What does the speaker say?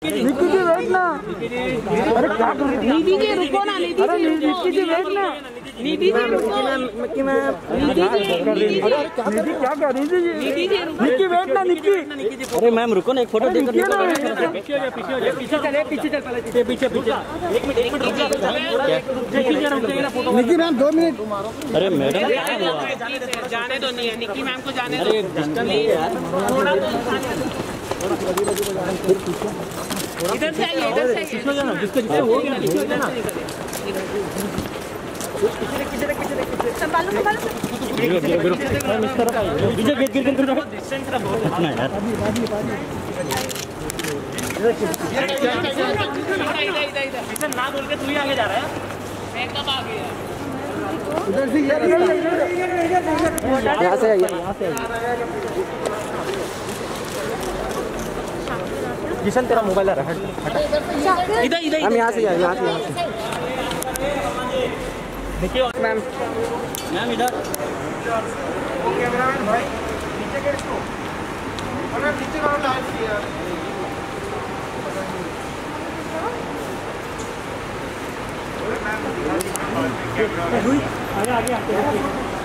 निक्की जी wait ना। अरे क्या कर रहे हैं? निधि जी रुको ना, निधि जी वेट ना। निधि जी रुको। निक्की मैम क्या कर रही थी? निक्की वेट ना, निक्की। अरे मैम रुको ना, एक फोटो देखो। पीछे चल पीछे पीछे एक मिनट निक्की मैम 2 मिनट। अरे मैडम जाने दो, नहीं है निक्की मैम को जाने दो। अरे डिस्टेंस नहीं यार, थोड़ा तो इधर से आइए, इधर से जिसको जाना जिसको जिसको हो गया नीचे हो जाना। संभालो संभालो। मिस करो पीछे गिर डिस्टेंस का बहुत ना यार। इधर ना बोल के तू ही आगे जा रहा है। मैं कब आ गया? उधर से यहाँ से आइए। किशन तेरा मोबाइल आ रहा है, इधर इधर हम यहाँ से आए, यहाँ से देखिए मैम। मैम इधर कैमरामैन भाई नीचे के इसको अरे नीचे करो लाइव किया। अरे मैम आगे आगे